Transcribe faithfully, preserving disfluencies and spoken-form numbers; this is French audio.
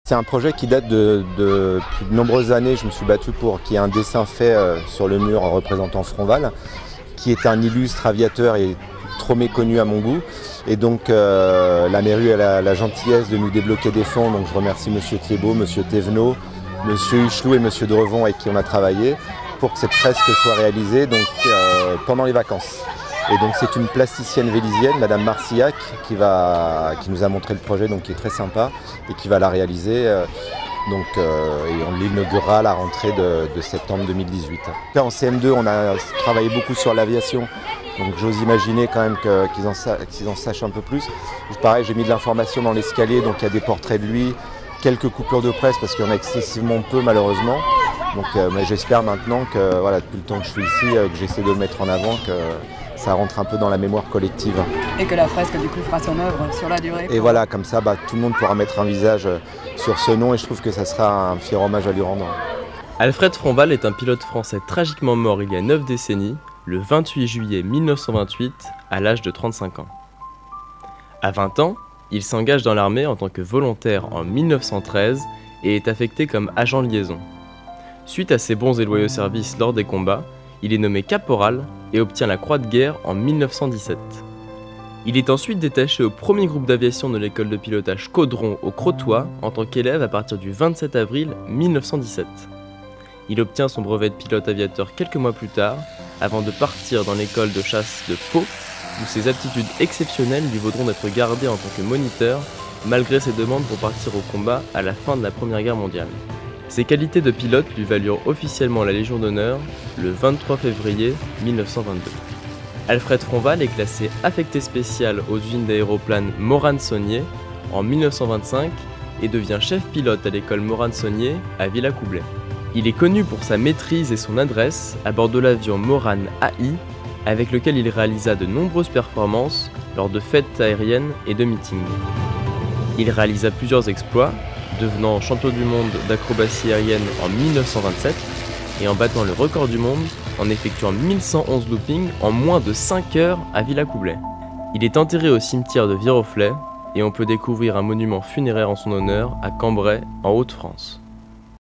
C'est un projet qui date de, de, depuis de nombreuses années. Je me suis battu pour qu'il y ait un dessin fait euh, sur le mur représentant Fronval, qui est un illustre aviateur et trop méconnu à mon goût. Et donc euh, la mairie a la, la gentillesse de nous débloquer des fonds. Donc je remercie monsieur Thiebaud, monsieur Thévenot, monsieur Huchelou et monsieur Drevon avec qui on a travaillé pour que cette fresque soit réalisée donc, euh, pendant les vacances. Et donc c'est une plasticienne vélisienne, Madame Marcillac, qui, va, qui nous a montré le projet, donc qui est très sympa et qui va la réaliser. Euh, donc, euh, et on l'inaugurera à la rentrée de, de septembre deux mille dix-huit. Là, en C M deux, on a travaillé beaucoup sur l'aviation, donc j'ose imaginer quand même que, qu'ils en, qu'ils en sachent un peu plus. Pareil, j'ai mis de l'information dans l'escalier, donc il y a des portraits de lui, quelques coupures de presse parce qu'il y en a excessivement peu malheureusement. Donc euh, mais j'espère maintenant que voilà, depuis le temps que je suis ici, euh, que j'essaie de le mettre en avant, que ça rentre un peu dans la mémoire collective. Et que la fresque du coup fera son œuvre sur la durée. Et voilà, comme ça, bah, tout le monde pourra mettre un visage sur ce nom et je trouve que ça sera un fier hommage à lui rendre. Alfred Fronval est un pilote français tragiquement mort il y a neuf décennies, le vingt-huit juillet mille neuf cent vingt-huit, à l'âge de trente-cinq ans. À vingt ans, il s'engage dans l'armée en tant que volontaire en mille neuf cent treize et est affecté comme agent liaison. Suite à ses bons et loyaux services lors des combats, il est nommé caporal et obtient la Croix de guerre en mille neuf cent dix-sept. Il est ensuite détaché au premier groupe d'aviation de l'école de pilotage Caudron au Crotoy en tant qu'élève à partir du vingt-sept avril mille neuf cent dix-sept. Il obtient son brevet de pilote aviateur quelques mois plus tard, avant de partir dans l'école de chasse de Pau, où ses aptitudes exceptionnelles lui vaudront d'être gardé en tant que moniteur, malgré ses demandes pour partir au combat à la fin de la Première Guerre mondiale. Ses qualités de pilote lui valurent officiellement la Légion d'honneur le vingt-trois février mille neuf cent vingt-deux. Alfred Fronval est classé affecté spécial aux usines d'aéroplanes Morane-Saulnier en mille neuf cent vingt-cinq et devient chef pilote à l'école Morane-Saulnier à Villacoublay. Il est connu pour sa maîtrise et son adresse à bord de l'avion Morane A I, avec lequel il réalisa de nombreuses performances lors de fêtes aériennes et de meetings. Il réalisa plusieurs exploits, devenant champion du monde d'acrobatie aérienne en mille neuf cent vingt-sept et en battant le record du monde en effectuant mille cent onze loopings en moins de cinq heures à Villacoublay. Il est enterré au cimetière de Viroflay et on peut découvrir un monument funéraire en son honneur à Cambrai en Hauts-de-France.